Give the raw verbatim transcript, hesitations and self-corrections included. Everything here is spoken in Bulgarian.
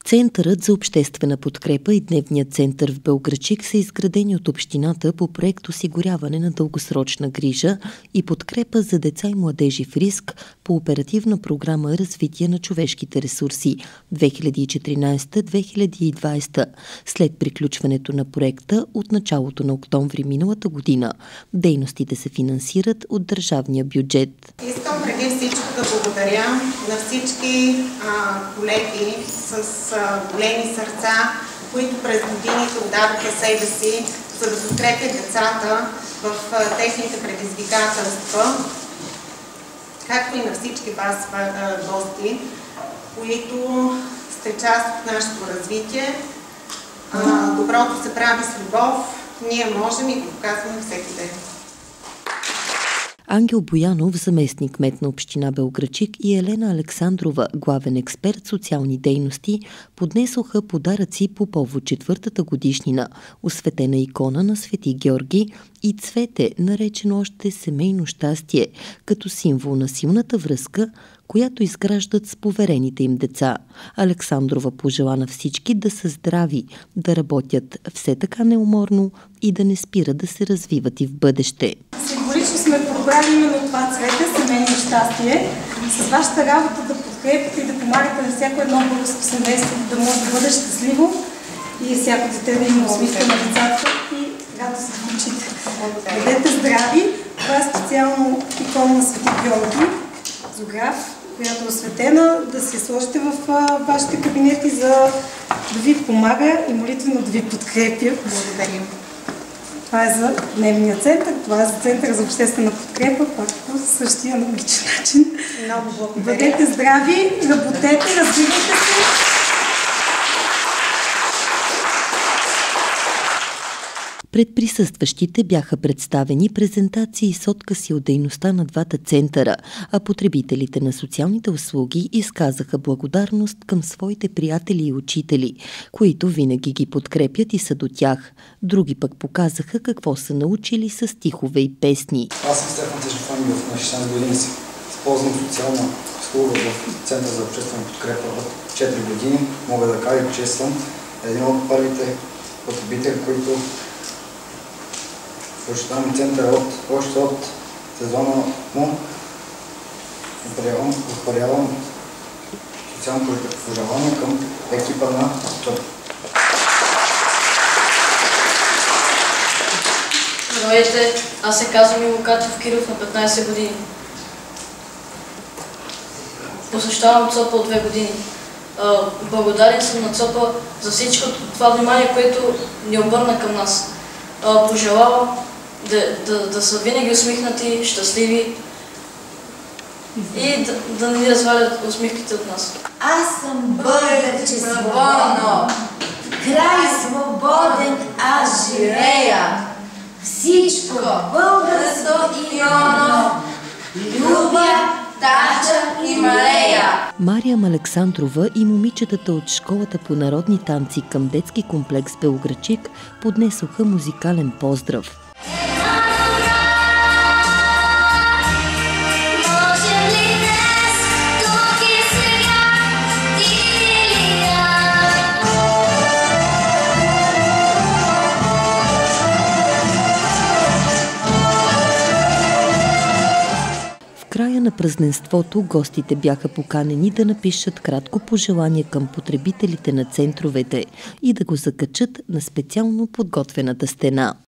Центърът за обществена подкрепа и дневният център в Белоградчик са изградени от общината по проект осигуряване на дългосрочна грижа и подкрепа за деца и младежи в риск по оперативна програма Развитие на човешките ресурси две хиляди и четиринадесета - две хиляди и двадесета. След приключването на проекта от началото на октомври миналата година, дейностите се финансират от държавния бюджет. Искам преди всичко да благодаря на всички а, колеги с а, големи сърца, които през годините отдадоха себе си, за да подкрепят децата в а, техните предизвикателства, както и на всички вас, а, гости, които сте част от нашето развитие. А, доброто се прави с любов, ние можем и го показваме всеки ден. Ангел Боянов, заместник-кмет на община Белоградчик, и Елена Александрова, главен експерт социални дейности, поднесоха подаръци по повод четвъртата годишнина, осветена икона на Свети Георги и цвете, наречено още семейно щастие, като символ на силната връзка, която изграждат с поверените им деца. Александрова пожела на всички да са здрави, да работят все така неуморно и да не спират да се развиват и в бъдеще. Символично сме подбрали именно това цвете, семейно щастие. С вашата работа да подкрепите и да помагате на всяко едно българско семейство да може да бъде щастливо и всяко дете да има усмивка на децата и радост в очите. Бъдете здрави! Това е специално икона на Свети Георги, зограф, която е осветена, да се сложите в вашите кабинети, за да ви помага и молитвено да ви подкрепя. Благодарим. Това е за дневния център, това е за Центъра за обществена подкрепа, пак по същия аналогичен начин. Много благодаря. Бъдете здрави, работете, развивайте се. Пред присъстващите бяха представени презентации с откъси от дейността на двата центъра, а потребителите на социалните услуги изказаха благодарност към своите приятели и учители, които винаги ги подкрепят и са до тях. Други пък показаха какво са научили с стихове и песни. Аз съм Стефан Тежефанов, на шестнадесет години си използвам социална услуга в Център за обществена подкрепа от четири години. Мога да кажа, че съм един от първите потребители, които посещавам центъра от, още от сезона му. Отправявам социално пожелание към екипа на ЦОП. Здравейте, аз се казвам Иво Катев Киров, на петнадесет години. Посещавам ЦОПа от две години. Благодарен съм на ЦОПа за всичко това внимание, което ни обърна към нас. Пожелавам да, да, да са винаги усмихнати, щастливи и да, да не ни развалят усмивките от нас. Аз съм българче свободно, край свободен аз живея. Всичко българско и оно, любя, тача и малея. Мариям Александрова и момичетата от школата по народни танци към детски комплекс Белоградчик поднесоха музикален поздрав. В края на празненството гостите бяха поканени да напишат кратко пожелание към потребителите на центровете и да го закачат на специално подготвената стена.